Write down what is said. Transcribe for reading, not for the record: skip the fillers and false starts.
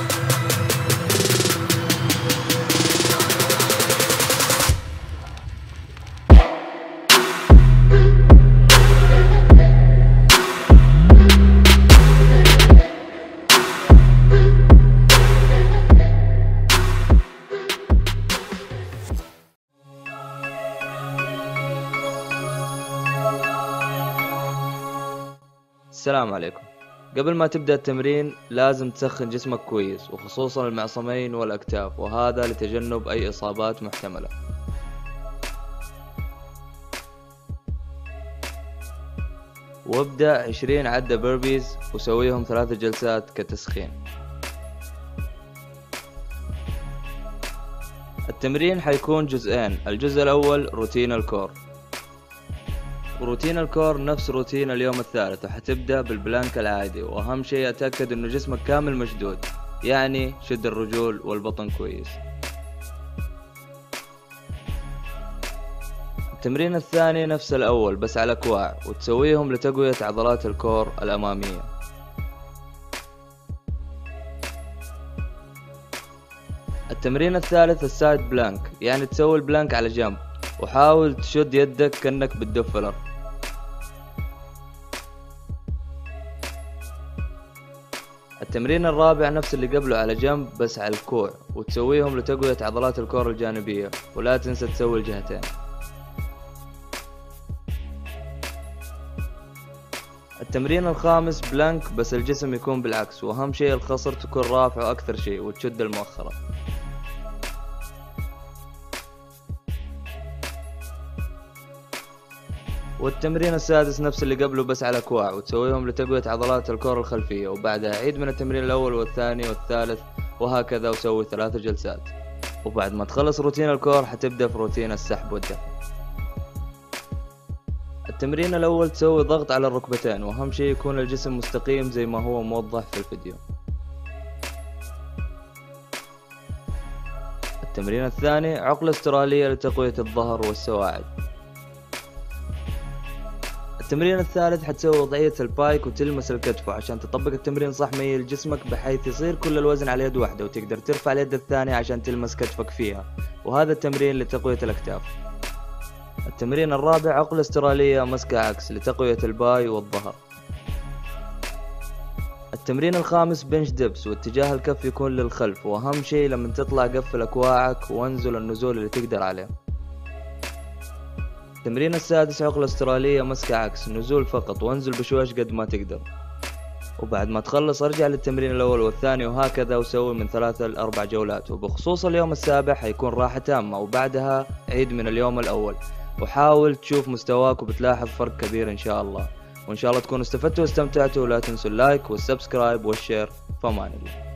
السلام عليكم. قبل ما تبدأ التمرين لازم تسخن جسمك كويس، وخصوصا المعصمين والأكتاف، وهذا لتجنب أي إصابات محتملة. وابدأ 20 عدة بيربيز وسويهم 3 جلسات كتسخين. التمرين حيكون جزئين، الجزء الأول روتين الكور، وروتين الكور نفس روتين اليوم الثالث، وحتبدأ بالبلانك العادي، وأهم شيء أتأكد إنه جسمك كامل مشدود، يعني شد الرجول والبطن كويس. التمرين الثاني نفس الأول بس على كواع، وتسويهم لتقوية عضلات الكور الأمامية. التمرين الثالث السايد بلانك، يعني تسوي البلانك على جنب، وحاول تشد يدك كأنك بتدف الأرض. التمرين الرابع نفس اللي قبله على جنب بس على الكوع، وتسويهم لتقوية عضلات الكور الجانبية، ولا تنسى تسوي الجهتين. التمرين الخامس بلانك بس الجسم يكون بالعكس، واهم شيء الخصر تكون رافعه اكثر شيء وتشد المؤخرة. والتمرين السادس نفس اللي قبله بس على كواع، وتسويهم لتقوية عضلات الكور الخلفية، وبعدها عيد من التمرين الأول والثاني والثالث وهكذا، وسوي 3 جلسات. وبعد ما تخلص روتين الكور حتبدأ في روتين السحب والدفع. التمرين الأول تسوي ضغط على الركبتين، وأهم شيء يكون الجسم مستقيم زي ما هو موضح في الفيديو. التمرين الثاني عقلة استرالية لتقوية الظهر والسواعد. التمرين الثالث حتسوي وضعية البايك وتلمس الكتف، عشان تطبق التمرين صح ميل جسمك بحيث يصير كل الوزن على يد واحدة، وتقدر ترفع اليد الثانية عشان تلمس كتفك فيها، وهذا التمرين لتقوية الأكتاف. التمرين الرابع عقلة استرالية مسكة عكس لتقوية الباي والظهر. التمرين الخامس بنش دبس، واتجاه الكف يكون للخلف، واهم شيء لما تطلع قفل اكواعك وانزل النزول اللي تقدر عليه. التمرين السادس عقلة استرالية مسكة عكس، نزول فقط وانزل بشويش قد ما تقدر. وبعد ما تخلص ارجع للتمرين الاول والثاني وهكذا، وسوي من 3 ل 4 جولات. وبخصوص اليوم السابع حيكون راحة تامة، وبعدها عيد من اليوم الاول، وحاول تشوف مستواك وبتلاحظ فرق كبير ان شاء الله. وان شاء الله تكونوا استفدتوا واستمتعتوا، ولا تنسوا اللايك والسبسكرايب والشير. فمان الله.